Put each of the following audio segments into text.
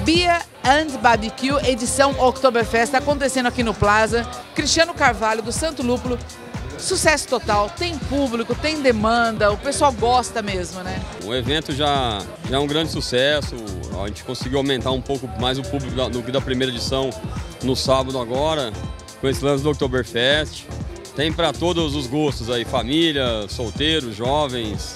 Beer and Barbecue, edição Oktoberfest, acontecendo aqui no Plaza. Cristiano Carvalho, do Santo Lúpulo. Sucesso total, tem público, tem demanda, o pessoal gosta mesmo, né? O evento já é um grande sucesso, a gente conseguiu aumentar um pouco mais o público do que da primeira edição no sábado agora, com esse lance do Oktoberfest. Tem para todos os gostos aí, família, solteiros, jovens.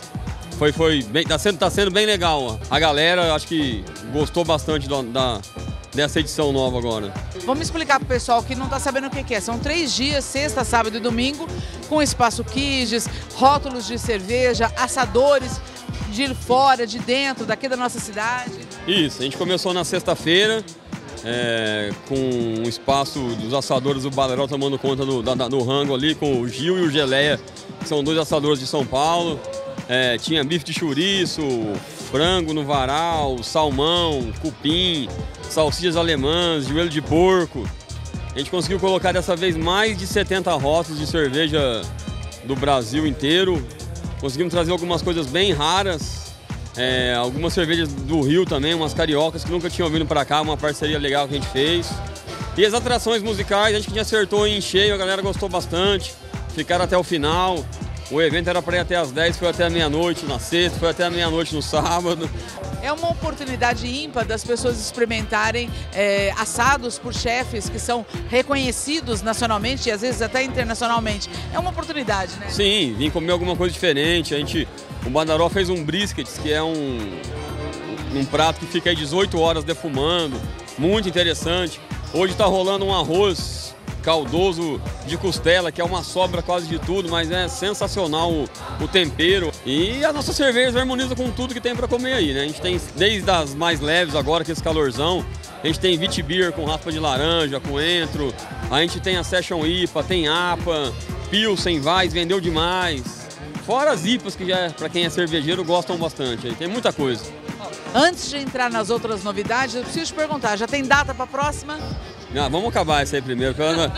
Tá sendo bem legal. A galera acho que gostou bastante dessa edição nova agora. Vamos explicar para o pessoal que não está sabendo o que é. São 3 dias, sexta, sábado e domingo, com espaço kids, rótulos de cerveja, assadores de fora, de dentro, daqui da nossa cidade. Isso, a gente começou na sexta-feira, com um espaço dos assadores do Badaró tomando conta do rango ali, com o Gil e o Geleia, que são 2 assadores de São Paulo. Tinha bife de chouriço, frango no varal, salmão, cupim, salsichas alemãs, joelho de porco. A gente conseguiu colocar dessa vez mais de 70 rótulos de cerveja do Brasil inteiro. Conseguimos trazer algumas coisas bem raras, algumas cervejas do Rio também, umas cariocas que nunca tinham vindo para cá, uma parceria legal que a gente fez. E as atrações musicais, a gente acertou em cheio, a galera gostou bastante, ficaram até o final. O evento era para ir até às 10, foi até a meia-noite na sexta, foi até a meia-noite no sábado. É uma oportunidade ímpar das pessoas experimentarem assados por chefes que são reconhecidos nacionalmente e às vezes até internacionalmente. É uma oportunidade, né? Sim, vim comer alguma coisa diferente. O Badaró fez um brisket, que é um prato que fica aí 18 horas defumando, muito interessante. Hoje está rolando um arroz caldoso de costela, que é uma sobra quase de tudo, mas é sensacional o tempero. E a nossa cerveja harmoniza com tudo que tem para comer aí, né? A gente tem desde as mais leves agora, que esse calorzão, a gente tem Vitibir com raspa de laranja, coentro, a gente tem a Session IPA, tem APA, Pilsen, Weiss, vendeu demais. Fora as IPAs, que já, para quem é cervejeiro, gostam bastante, aí tem muita coisa. Antes de entrar nas outras novidades, eu preciso te perguntar, já tem data para a próxima? Não, vamos acabar isso aí primeiro, porque eu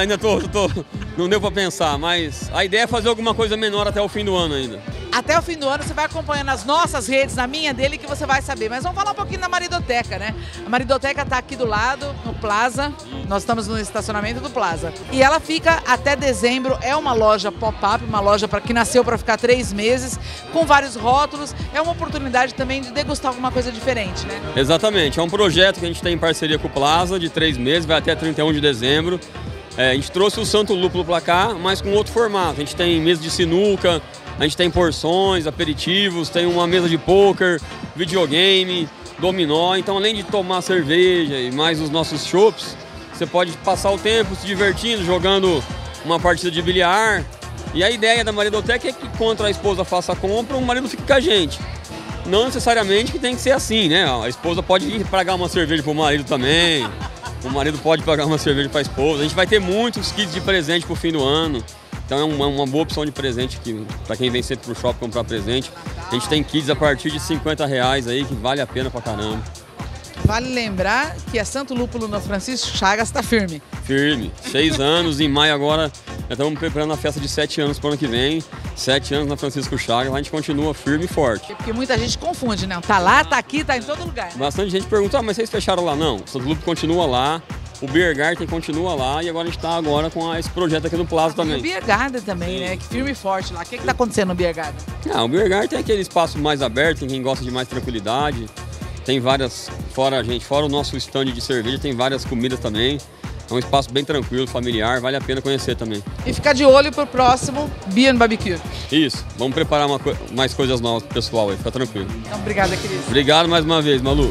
não deu para pensar, mas a ideia é fazer alguma coisa menor até o fim do ano ainda. Até o fim do ano você vai acompanhando as nossas redes, na minha dele, que você vai saber. Mas vamos falar um pouquinho da Maridoteca, né? A Maridoteca está aqui do lado, no Plaza. Nós estamos no estacionamento do Plaza. E ela fica até dezembro, é uma loja pop-up, uma loja que nasceu para ficar 3 meses, com vários rótulos. É uma oportunidade também de degustar alguma coisa diferente, né? Exatamente, é um projeto que a gente tem em parceria com o Plaza, de 3 meses, vai até 31 de dezembro. A gente trouxe o Santo Lúpulo para cá, mas com outro formato. A gente tem mesa de sinuca, a gente tem porções, aperitivos, tem uma mesa de pôquer, videogame, dominó. Então, além de tomar cerveja e mais os nossos chopps, você pode passar o tempo se divertindo, jogando uma partida de bilhar. E a ideia da Maridoteca é que, quando a esposa faça a compra, o marido fique com a gente. Não necessariamente que tem que ser assim, né? A esposa pode ir pagar uma cerveja pro marido também. O marido pode pagar uma cerveja para a esposa. A gente vai ter muitos kits de presente pro fim do ano. Então é uma boa opção de presente para quem vem sempre pro shopping comprar presente. A gente tem kits a partir de R$50 aí, que vale a pena pra caramba. Vale lembrar que a Santo Lúpulo no Francisco Chagas está firme. Firme. 6 anos, em maio agora já estamos preparando a festa de 7 anos para o ano que vem. 7 anos na Francisco Chagas, a gente continua firme e forte. Porque muita gente confunde, né? Tá lá, tá aqui, tá em todo lugar. Né? Bastante gente pergunta, mas vocês fecharam lá? Não, o Santo Lúpulo continua lá. O Beer Garden continua lá e agora a gente está com esse projeto aqui no Plaza também. O Beer Garden também, né? Que firme e forte lá. O que está acontecendo no Beer Garden? O Beer Garden tem aquele espaço mais aberto, tem quem gosta de mais tranquilidade. Tem várias, fora o nosso stand de cerveja, tem várias comidas também. É um espaço bem tranquilo, familiar, vale a pena conhecer também. E ficar de olho pro próximo Beer and Barbecue. Isso, vamos preparar mais coisas novas pro pessoal aí, fica tranquilo. Então, obrigada, querido. Obrigado mais uma vez, Malu.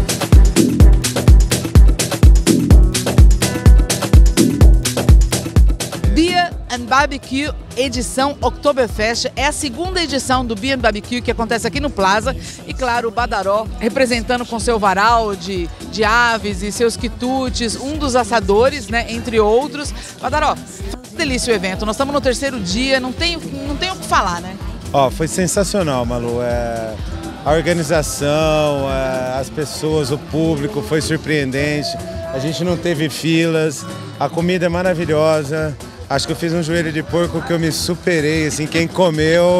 Beer and Barbecue edição Oktoberfest. É a segunda edição do Beer and Barbecue que acontece aqui no Plaza. E claro, o Badaró representando com seu varal de aves e seus quitutes, um dos assadores, né, entre outros. Badaró, delícia o evento. Nós estamos no 3º dia, não tem o que falar, né? Foi sensacional, Malu. A organização, as pessoas, o público foi surpreendente. A gente não teve filas, a comida é maravilhosa. Acho que eu fiz um joelho de porco que eu me superei, assim, quem comeu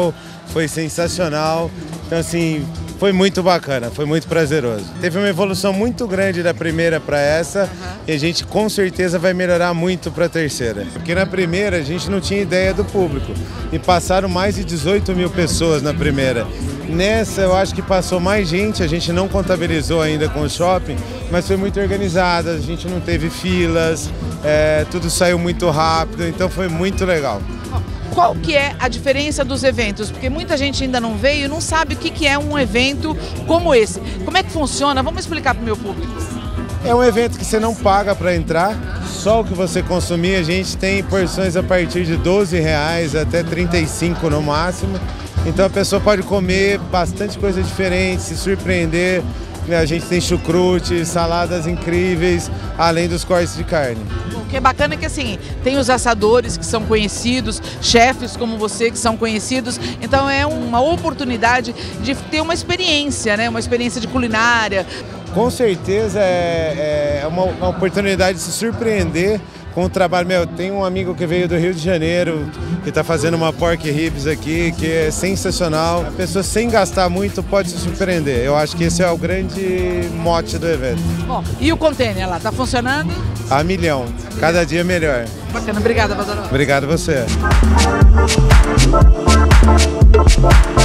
foi sensacional. Então, assim, foi muito bacana, foi muito prazeroso. Teve uma evolução muito grande da primeira para essa e a gente com certeza vai melhorar muito para a terceira. Porque na primeira a gente não tinha ideia do público e passaram mais de 18 mil pessoas na primeira. Nessa eu acho que passou mais gente, a gente não contabilizou ainda com o shopping, mas foi muito organizada, a gente não teve filas, tudo saiu muito rápido, então foi muito legal. Qual que é a diferença dos eventos? Porque muita gente ainda não veio e não sabe o que é um evento como esse. Como é que funciona? Vamos explicar para o meu público. É um evento que você não paga para entrar, só o que você consumir. A gente tem porções a partir de R$12 até 35 no máximo. Então a pessoa pode comer bastante coisa diferente, se surpreender. A gente tem chucrute, saladas incríveis, além dos cortes de carne. O que é bacana é que assim, tem os assadores que são conhecidos, chefes como você que são conhecidos, então é uma oportunidade de ter uma experiência, né? Uma experiência de culinária. Com certeza é uma oportunidade de se surpreender com o trabalho. Tem um amigo que veio do Rio de Janeiro, que está fazendo uma pork ribs aqui, que é sensacional. A pessoa sem gastar muito pode se surpreender. Eu acho que esse é o grande mote do evento. Bom, e o container lá, está funcionando? A milhão, cada dia melhor. Bacana, obrigada, Vadoró. Obrigado a você.